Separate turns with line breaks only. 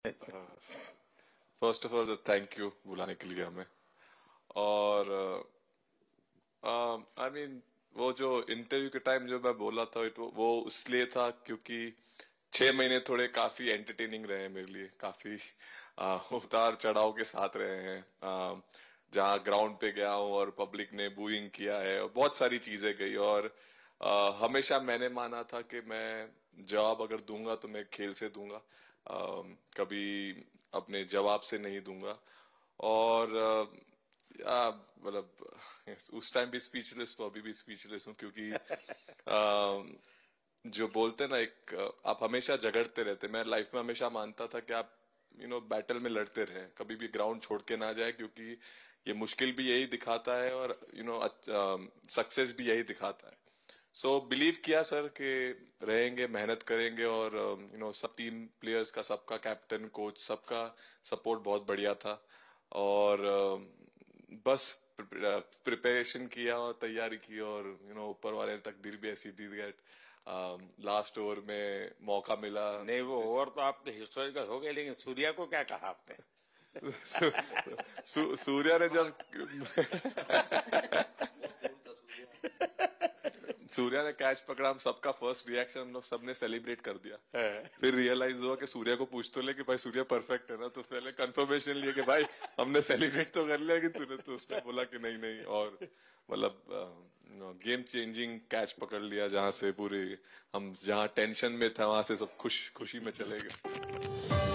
First of all thank you बुलाने के लिए हमें। और आई मीन वो जो इंटरव्यू के टाइम जो मैं बोला था वो इसलिए था क्योंकि 6 महीने थोड़े काफी एंटरटेनिंग रहे हैं मेरे लिए, काफी उतार चढ़ाव के साथ रहे हैं। जहाँ ग्राउंड पे गया हूँ और पब्लिक ने बूइंग किया है और बहुत सारी चीजें गई, और हमेशा मैंने माना था कि मैं जवाब अगर दूंगा तो मैं खेल से दूंगा, कभी अपने जवाब से नहीं दूंगा। और मतलब उस टाइम भी स्पीचलेस हूँ, अभी भी स्पीचलेस हूँ, क्योंकि जो बोलते हैं ना, एक आप हमेशा झगड़ते रहते। मैं लाइफ में हमेशा मानता था कि आप बैटल में लड़ते रहे, कभी भी ग्राउंड छोड़ के ना जाए, क्योंकि ये मुश्किल भी यही दिखाता है और सक्सेस भी यही दिखाता है। सो बिलीव किया सर कि रहेंगे, मेहनत करेंगे, और सब टीम प्लेयर्स का, सबका कैप्टन कोच सबका सपोर्ट बहुत बढ़िया था। और बस प्रिपरेशन किया और तैयारी की, और ऊपर वाले तक दिल भी ऐसी दी गए। लास्ट ओवर में मौका मिला।
नहीं, वो ओवर तो आपके हिस्टोरिकल हो गए, लेकिन सूर्या को क्या कहा आपने?
सूर्या ने जब सूर्या ने कैच पकड़ा, हम सबका फर्स्ट रिएक्शन, हम लोग सबने सेलिब्रेट कर दिया। फिर रियलाइज हुआ कि सूर्या को पूछ तो ले कि भाई सूर्या परफेक्ट है ना, तो पहले कंफर्मेशन लिए कि भाई हमने सेलिब्रेट तो कर लिया कि तूने, तो उसने बोला कि नहीं नहीं। और मतलब गेम चेंजिंग कैच पकड़ लिया, जहां से पूरी हम जहां टेंशन में था वहां से सब खुशी में चले गए।